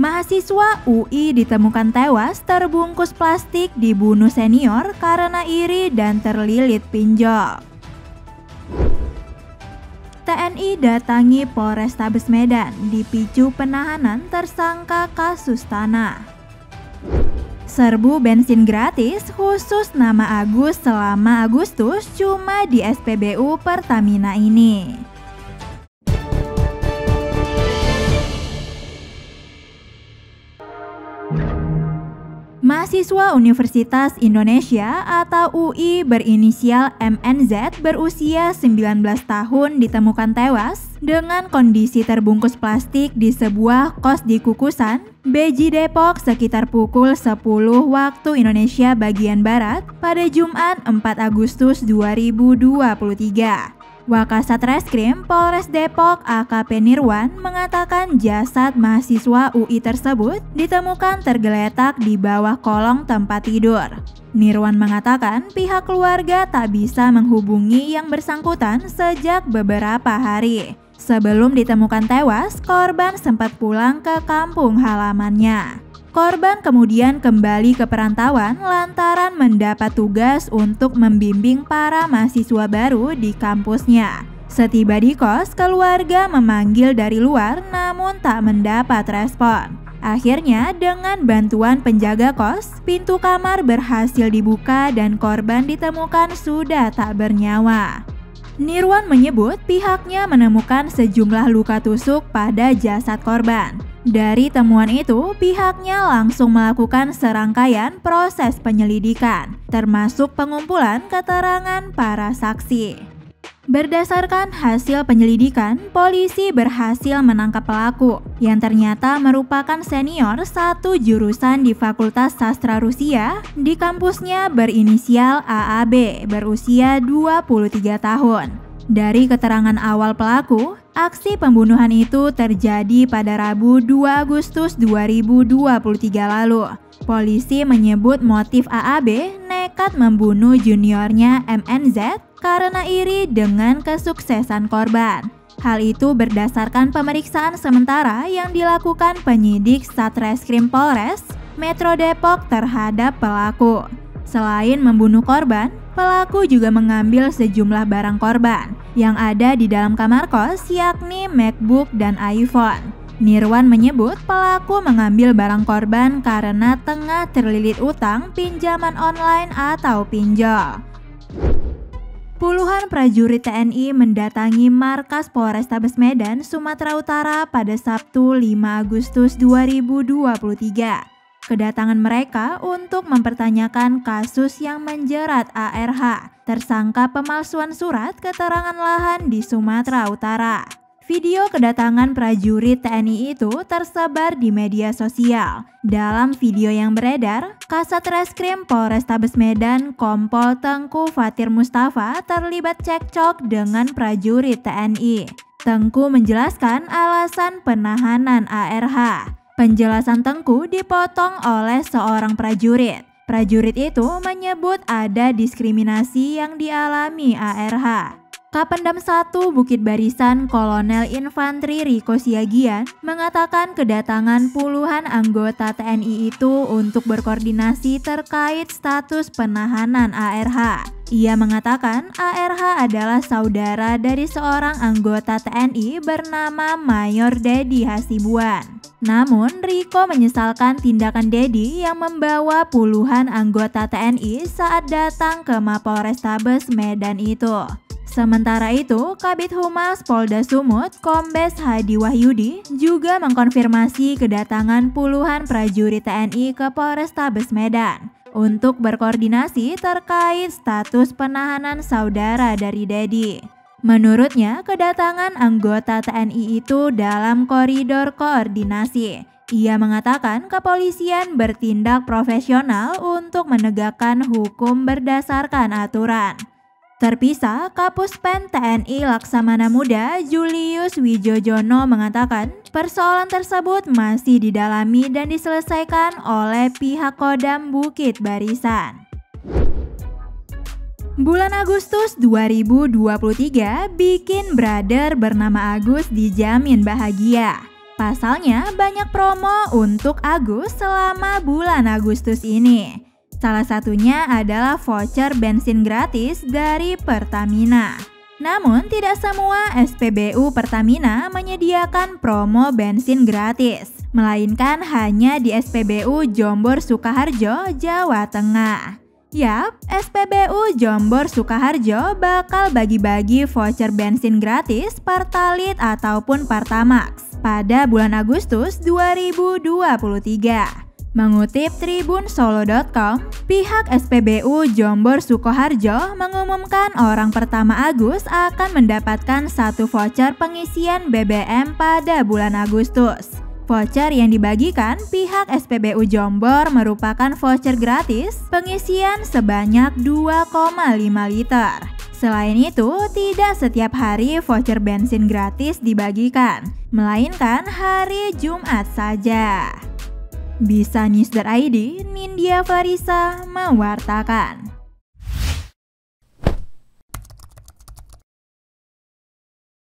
Mahasiswa UI ditemukan tewas terbungkus plastik dibunuh senior karena iri dan terlilit pinjol. TNI datangi Polrestabes Medan dipicu penahanan tersangka kasus tanah. Serbu bensin gratis khusus nama Agus selama Agustus cuma di SPBU Pertamina ini. Mahasiswa Universitas Indonesia atau UI berinisial MNZ berusia 19 tahun ditemukan tewas dengan kondisi terbungkus plastik di sebuah kos di Kukusan, Beji Depok sekitar pukul 10 waktu Indonesia bagian Barat pada Jumat 4 Agustus 2023. Wakasat Reskrim Polres Depok AKP Nirwan mengatakan jasad mahasiswa UI tersebut ditemukan tergeletak di bawah kolong tempat tidur. Nirwan mengatakan pihak keluarga tak bisa menghubungi yang bersangkutan sejak beberapa hari. Sebelum ditemukan tewas, korban sempat pulang ke kampung halamannya. Korban kemudian kembali ke perantauan lantaran mendapat tugas untuk membimbing para mahasiswa baru di kampusnya. Setiba di kos, keluarga memanggil dari luar namun tak mendapat respon. Akhirnya dengan bantuan penjaga kos, pintu kamar berhasil dibuka dan korban ditemukan sudah tak bernyawa. Nirwan menyebut pihaknya menemukan sejumlah luka tusuk pada jasad korban. Dari temuan itu, pihaknya langsung melakukan serangkaian proses penyelidikan, termasuk pengumpulan keterangan para saksi. Berdasarkan hasil penyelidikan, polisi berhasil menangkap pelaku yang ternyata merupakan senior satu jurusan di Fakultas Sastra Rusia di kampusnya berinisial AAB berusia 23 tahun. Dari keterangan awal pelaku, aksi pembunuhan itu terjadi pada Rabu 2 Agustus 2023 lalu. Polisi menyebut motif AAB nekat membunuh juniornya MNZ karena iri dengan kesuksesan korban. Hal itu berdasarkan pemeriksaan sementara yang dilakukan penyidik Satreskrim Polres Metro Depok terhadap pelaku. Selain membunuh korban, pelaku juga mengambil sejumlah barang korban yang ada di dalam kamar kos, yakni MacBook dan iPhone. Nirwan menyebut pelaku mengambil barang korban karena tengah terlilit utang pinjaman online atau pinjol. Puluhan prajurit TNI mendatangi markas Polrestabes Medan, Sumatera Utara pada Sabtu 5 Agustus 2023. Kedatangan mereka untuk mempertanyakan kasus yang menjerat ARH, tersangka pemalsuan surat keterangan lahan di Sumatera Utara. Video kedatangan prajurit TNI itu tersebar di media sosial. Dalam video yang beredar, Kasat Reskrim Polrestabes Medan Kompol Tengku Fatir Mustafa terlibat cekcok dengan prajurit TNI. Tengku menjelaskan alasan penahanan ARH. Penjelasan Tengku dipotong oleh seorang prajurit. Prajurit itu menyebut ada diskriminasi yang dialami ARH. Kapendam 1 Bukit Barisan Kolonel Infantri Riko Siagian mengatakan kedatangan puluhan anggota TNI itu untuk berkoordinasi terkait status penahanan ARH. Ia mengatakan ARH adalah saudara dari seorang anggota TNI bernama Mayor Dedi Hasibuan. Namun, Riko menyesalkan tindakan Dedi yang membawa puluhan anggota TNI saat datang ke Mapolrestabes Medan itu. Sementara itu, Kabid Humas Polda Sumut, Kombes Hadi Wahyudi, juga mengkonfirmasi kedatangan puluhan prajurit TNI ke Polrestabes Medan untuk berkoordinasi terkait status penahanan saudara dari Dedi. Menurutnya, kedatangan anggota TNI itu dalam koridor koordinasi. Ia mengatakan kepolisian bertindak profesional untuk menegakkan hukum berdasarkan aturan. Terpisah, Kapuspen TNI Laksamana Muda Julius Wijojono mengatakan persoalan tersebut masih didalami dan diselesaikan oleh pihak Kodam Bukit Barisan. Bulan Agustus 2023 bikin brother bernama Agus dijamin bahagia. Pasalnya banyak promo untuk Agus selama bulan Agustus ini. Salah satunya adalah voucher bensin gratis dari Pertamina. Namun tidak semua SPBU Pertamina menyediakan promo bensin gratis, melainkan hanya di SPBU Jombor Sukaharjo, Jawa Tengah. Yap, SPBU Jombor Sukaharjo bakal bagi-bagi voucher bensin gratis Pertalite ataupun Pertamax pada bulan Agustus 2023. Mengutip tribunsolo.com, pihak SPBU Jombor Sukoharjo mengumumkan orang pertama Agus akan mendapatkan satu voucher pengisian BBM pada bulan Agustus. Voucher yang dibagikan pihak SPBU Jombor merupakan voucher gratis pengisian sebanyak 2,5 liter. Selain itu, tidak setiap hari voucher bensin gratis dibagikan, melainkan hari Jumat saja. Bisa News.id, Nindya Farisa mewartakan.